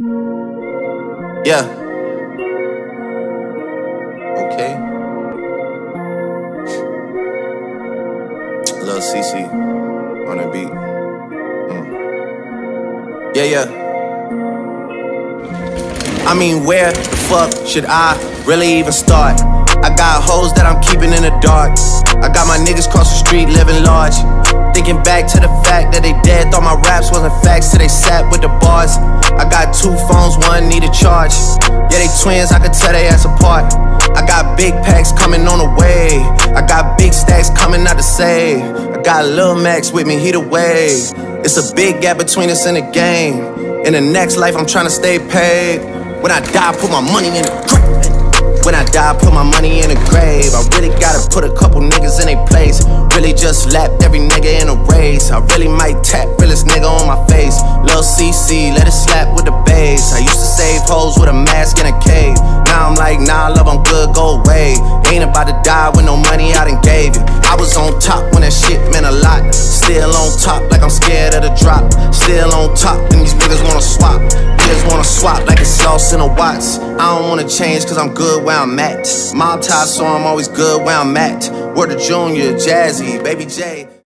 Yeah. Okay. Lil CC on the beat. Yeah. I mean, where the fuck should I really even start? I got hoes that I'm keeping in the dark. I got my niggas cross the street living large. Thinking back to the fact that they dead, thought my raps wasn't facts till they sat with the bars. I got 2 phones, one need a charge. Yeah, they twins, I could tell they ass apart. I got big packs coming on the way. I got big stacks coming out to save. I got Lil Max with me, he the wave. It's a big gap between us in the game. In the next life, I'm trying to stay paid. When I die, put my money in the grave. When I die, put my money in the grave. I really gotta put a couple niggas in their place. Really just lapped every nigga in a race. I really might tap realest nigga on my face. Lil CC, let it slap with the bass. I used to save hoes with a mask in a cave. Now I'm like, nah, love, I'm good, go away. Ain't about to die with no money I done gave you. I was on top when that shit meant a lot. Still on top like I'm scared of the drop. Still on top and these niggas wanna swap. Niggas wanna swap like it's sauce in a Watts. I don't wanna change cause I'm good where I'm at. Mob tie, so I'm always good where I'm at. Word to Junior, Jazzy, Baby J.